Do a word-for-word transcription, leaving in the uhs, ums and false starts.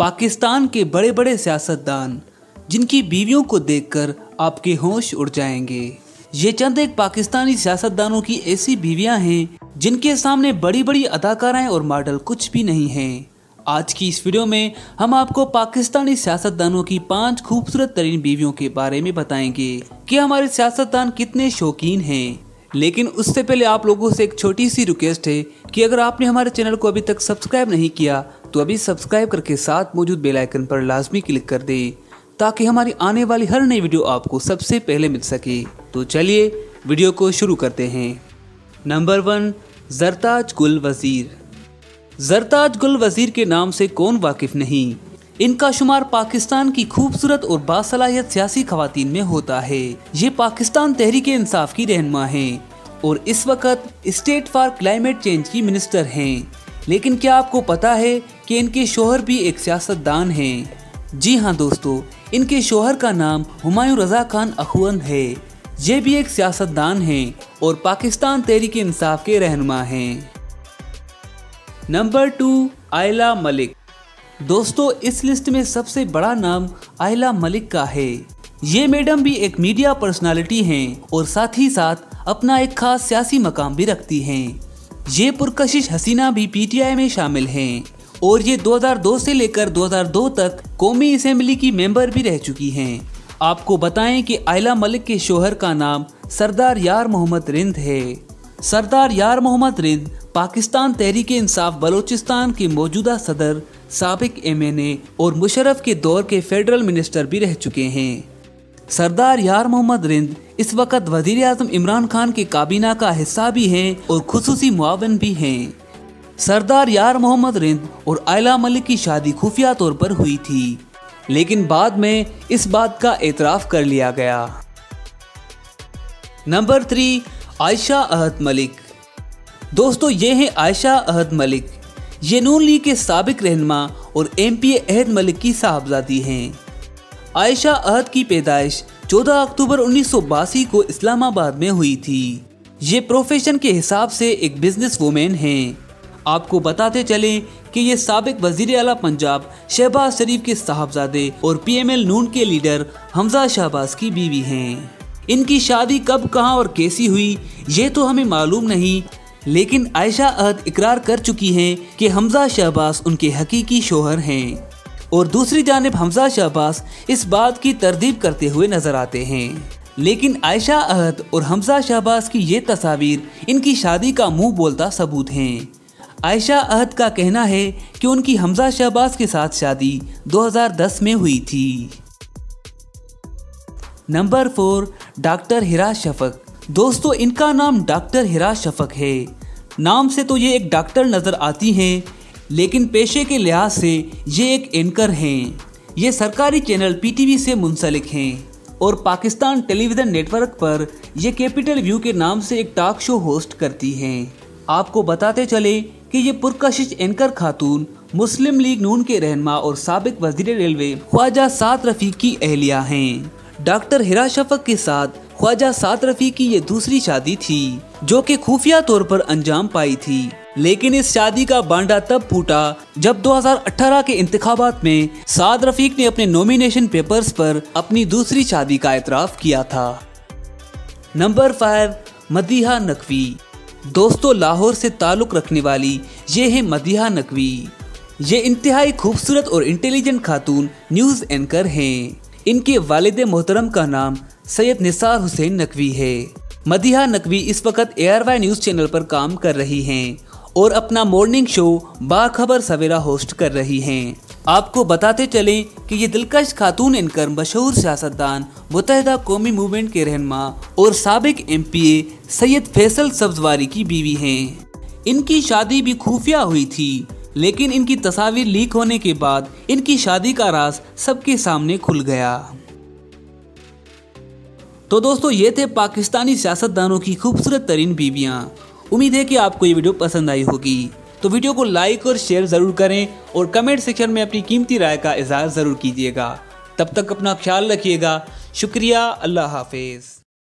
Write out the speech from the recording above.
पाकिस्तान के बड़े बड़े सियासतदान जिनकी बीवियों को देखकर आपके होश उड़ जाएंगे। ये चंद एक पाकिस्तानी सियासतदानों की ऐसी बीवियां हैं जिनके सामने बड़ी बड़ी अदाकाराएं और मॉडल कुछ भी नहीं हैं। आज की इस वीडियो में हम आपको पाकिस्तानी सियासतदानों की पांच खूबसूरत तरीन बीवियों के बारे में बताएंगे कि हमारे सियासतदान कितने शौकीन हैं। लेकिन उससे पहले आप लोगों से एक छोटी सी रिक्वेस्ट है कि अगर आपने हमारे चैनल को अभी तक सब्सक्राइब नहीं किया तो अभी सब्सक्राइब करके साथ मौजूद बेल आइकन पर लाजमी क्लिक कर दे ताकि हमारी आने वाली हर नई वीडियो आपको सबसे पहले मिल सके। तो चलिए वीडियो को शुरू करते हैं। नंबर वन, जरताज गुल वजीर। जरताज गुल वजीर के नाम से कौन वाकिफ नहीं। इनका शुमार पाकिस्तान की खूबसूरत और बासलाहियत सियासी खवातीन में होता है। ये पाकिस्तान तहरीक इंसाफ की रहनुमा हैं और इस वक्त स्टेट फॉर क्लाइमेट चेंज की मिनिस्टर हैं। लेकिन क्या आपको पता है कि इनके शोहर भी एक सियासतदान हैं? जी हाँ दोस्तों, इनके शोहर का नाम हुमायूं रजा खान अखवंद है। ये भी एक सियासतदान हैं और पाकिस्तान तहरीक इंसाफ के रहनुमा हैं। नंबर टू, आयला मलिक। दोस्तों, इस लिस्ट में सबसे बड़ा नाम आयला मलिक का है। ये मैडम भी एक मीडिया पर्सनालिटी हैं और साथ ही साथ अपना एक खास सियासी मकाम भी रखती हैं। ये पुरकशिश हसीना भी पीटीआई में शामिल हैं और ये दो हज़ार दो से लेकर दो हज़ार दो तक कौमी असेंबली की मेंबर भी रह चुकी हैं। आपको बताएं कि आयला मलिक के शोहर का नाम सरदार यार मोहम्मद रिंद है। सरदार यार मोहम्मद रिंद पाकिस्तान तहरीक इंसाफ बलोचिस्तान के मौजूदा सदर, साबिक एमएनए और मुशर्रफ के दौर के फेडरल मिनिस्टर भी रह चुके हैं। सरदार यार मोहम्मद रिंद इस वक्त वजीर आजम इमरान खान के काबीना का हिस्सा भी हैं और खुसूसी मुआवन भी हैं। सरदार यार मोहम्मद रिंद और आयला मलिक की शादी खुफिया तौर पर हुई थी, लेकिन बाद में इस बात का एतराफ़ कर लिया गया। Number three, Ayesha Ahad Malik. दोस्तों, ये हैं आयशा अहद मलिक। ये नून लीग के साबिक रहनुमा और एमपी अहद मलिक की साहबजादी हैं। आयशा अहद की पैदाइश चौदह अक्टूबर उन्नीस सौ बासी को इस्लामाबाद में हुई थी। ये प्रोफेशन के हिसाब से एक बिजनेस वुमेन हैं। आपको बताते चलें कि ये साबिक वजीर आला पंजाब शहबाज शरीफ के साहबजादे और पीएमएल नून के लीडर हमजा शहबाज की बीवी हैं। इनकी शादी कब, कहां और कैसी हुई ये तो हमें मालूम नहीं, लेकिन आयशा अहद इकरार कर चुकी हैं कि हमजा शहबाज उनके हकीकी शोहर हैं और दूसरी जानिब हमजा शहबाज इस बात की तरदीब करते हुए नजर आते हैं। लेकिन आयशा अहद और हमजा शहबाज की ये तस्वीर इनकी शादी का मुंह बोलता सबूत हैं। आयशा अहद का कहना है कि उनकी हमजा शहबाज के साथ शादी दो हज़ार दस में हुई थी। Number four, doctor Hira Shafaq. दोस्तों, इनका नाम डॉक्टर हिरा शफक है। नाम से तो ये एक डॉक्टर नजर आती हैं, लेकिन पेशे के लिहाज से ये एक एंकर हैं। ये सरकारी चैनल पीटीवी से मुंसलिक हैं और पाकिस्तान टेलीविजन नेटवर्क पर ये कैपिटल व्यू के नाम से एक टॉक शो होस्ट करती हैं। आपको बताते चले कि ये पुरकशिश एंकर खातून मुस्लिम लीग नून के रहनुमा और साबिक वजीर रेलवे ख्वाजा साद रफीक की अहलिया हैं। डॉक्टर हिरा शफक के साथ ख्वाजा साद रफीक की ये दूसरी शादी थी जो कि खुफिया तौर पर अंजाम पाई थी। लेकिन इस शादी का बांडा तब फूटा जब दो हज़ार अठारह के इंतखाबात में साद रफीक ने अपने नॉमिनेशन पेपर्स पर अपनी दूसरी शादी का एतराफ़ किया था। Number five, Madiha Naqvi. दोस्तों, लाहौर से ताल्लुक़ रखने वाली ये है मदीहा नकवी। ये इंतहाई खूबसूरत और इंटेलिजेंट खातून न्यूज़ एंकर हैं। इनके वालिद मोहतरम का नाम सैयद निसार हुसैन नकवी है। मदीहा नकवी इस वक्त एआरवाई न्यूज़ चैनल पर काम कर रही हैं और अपना morning show Bakhabar Savera host कर रही हैं। आपको बताते चलें कि ये दिलकश खातून एंकर मशहूर सियासतदान मुत्तहिदा कौमी मूवमेंट के रहनुमा और साबिक एमपीए सैयद फैसल सब्जवारी की बीवी हैं। इनकी शादी भी खुफिया हुई थी, लेकिन इनकी तस्वीर लीक होने के बाद इनकी शादी का राज सबके सामने खुल गया। तो दोस्तों, ये थे पाकिस्तानी सियासतदानों की खूबसूरत तरीन बीवियां। उम्मीद है कि आपको ये वीडियो पसंद आई होगी। तो वीडियो को लाइक और शेयर ज़रूर करें और कमेंट सेक्शन में अपनी कीमती राय का इज़हार ज़रूर कीजिएगा। तब तक अपना ख्याल रखिएगा। शुक्रिया। अल्लाह हाफिज़।